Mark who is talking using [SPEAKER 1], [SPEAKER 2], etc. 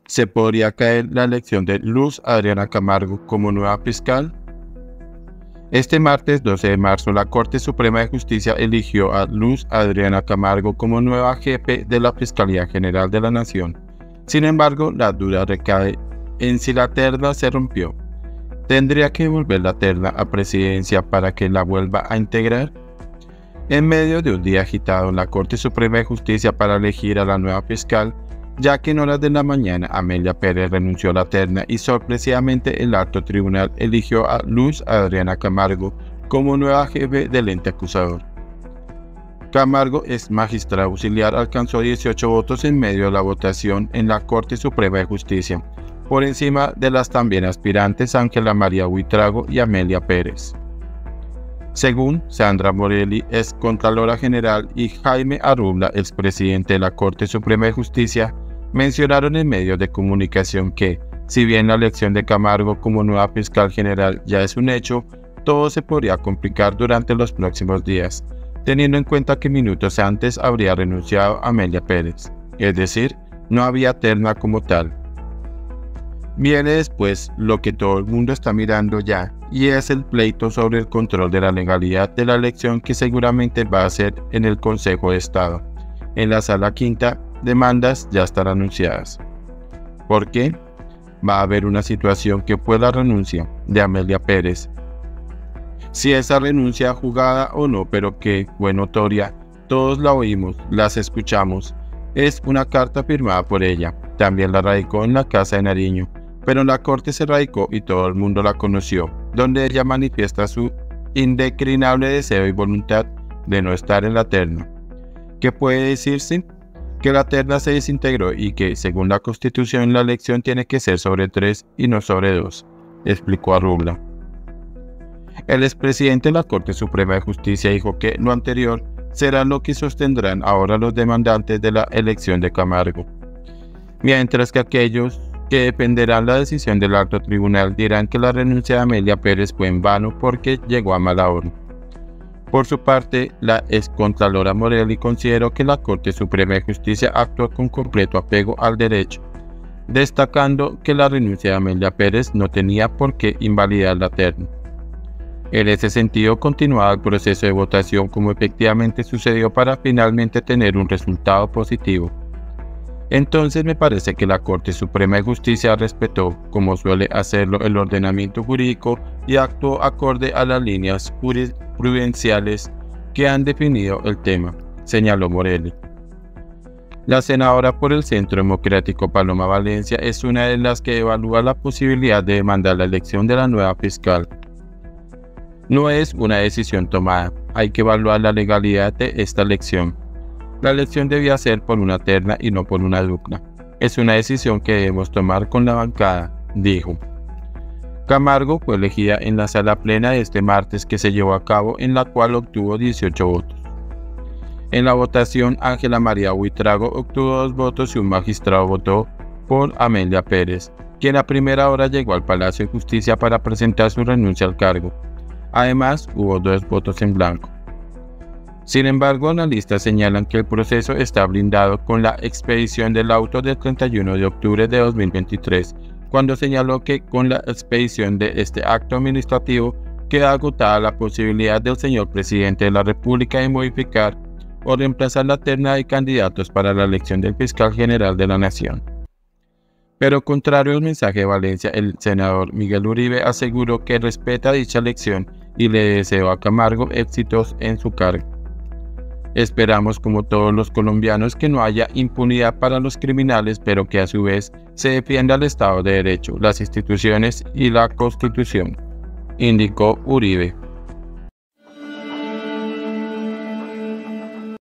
[SPEAKER 1] ¿Se podría caer la elección de Luz Adriana Camargo como nueva fiscal? Este martes 12 de marzo, la Corte Suprema de Justicia eligió a Luz Adriana Camargo como nueva jefe de la Fiscalía General de la Nación. Sin embargo, la duda recae en si la terna se rompió. ¿Tendría que volver la terna a presidencia para que la vuelva a integrar? En medio de un día agitado en la Corte Suprema de Justicia para elegir a la nueva fiscal, ya que en horas de la mañana Amelia Pérez renunció a la terna y sorpresivamente el alto tribunal eligió a Luz Adriana Camargo como nueva jefe del ente acusador. Camargo, ex magistrada auxiliar, alcanzó 18 votos en medio de la votación en la Corte Suprema de Justicia, por encima de las también aspirantes Ángela María Buitrago y Amelia Pérez. Según Sandra Morelli, ex Contralora General, y Jaime Arrubla, expresidente de la Corte Suprema de Justicia, mencionaron en medios de comunicación que, si bien la elección de Camargo como nueva fiscal general ya es un hecho, todo se podría complicar durante los próximos días, teniendo en cuenta que minutos antes habría renunciado Amelia Pérez, es decir, no había terna como tal. Viene después lo que todo el mundo está mirando ya, y es el pleito sobre el control de la legalidad de la elección que seguramente va a ser en el Consejo de Estado. En la Sala Quinta, demandas ya están anunciadas. ¿Por qué? Va a haber una situación que fue la renuncia de Amelia Pérez. Si esa renuncia jugada o no, pero que fue notoria, todos la oímos, las escuchamos. Es una carta firmada por ella. También la radicó en la Casa de Nariño, pero en la Corte se radicó y todo el mundo la conoció, donde ella manifiesta su indeclinable deseo y voluntad de no estar en la terna. ¿Qué puede decirse? Que la terna se desintegró y que, según la Constitución, la elección tiene que ser sobre 3 y no sobre 2, explicó Arrubla. El expresidente de la Corte Suprema de Justicia dijo que lo anterior será lo que sostendrán ahora los demandantes de la elección de Camargo, mientras que aquellos que defenderán la decisión del alto tribunal dirán que la renuncia de Amelia Pérez fue en vano porque llegó a mala hora. Por su parte, la excontralora Morelli consideró que la Corte Suprema de Justicia actuó con completo apego al derecho, destacando que la renuncia de Amelia Pérez no tenía por qué invalidar la terna. En ese sentido, continuaba el proceso de votación como efectivamente sucedió para finalmente tener un resultado positivo. Entonces me parece que la Corte Suprema de Justicia respetó, como suele hacerlo, el ordenamiento jurídico y actuó acorde a las líneas jurisprudenciales que han definido el tema, señaló Morelli. La senadora por el Centro Democrático Paloma Valencia es una de las que evalúa la posibilidad de demandar la elección de la nueva fiscal. No es una decisión tomada, hay que evaluar la legalidad de esta elección. La elección debía ser por una terna y no por una dupla. Es una decisión que debemos tomar con la bancada, dijo. Camargo fue elegida en la sala plena de este martes que se llevó a cabo, en la cual obtuvo 18 votos. En la votación, Ángela María Buitrago obtuvo 2 votos y un magistrado votó por Amelia Pérez, quien a primera hora llegó al Palacio de Justicia para presentar su renuncia al cargo. Además, hubo 2 votos en blanco. Sin embargo, analistas señalan que el proceso está blindado con la expedición del auto del 31 de octubre de 2023, cuando señaló que con la expedición de este acto administrativo queda agotada la posibilidad del señor presidente de la República de modificar o reemplazar la terna de candidatos para la elección del fiscal general de la Nación. Pero contrario al mensaje de Valencia, el senador Miguel Uribe aseguró que respeta dicha elección y le deseó a Camargo éxitos en su cargo. Esperamos, como todos los colombianos, que no haya impunidad para los criminales, pero que a su vez se defienda al Estado de Derecho, las instituciones y la Constitución, indicó Uribe.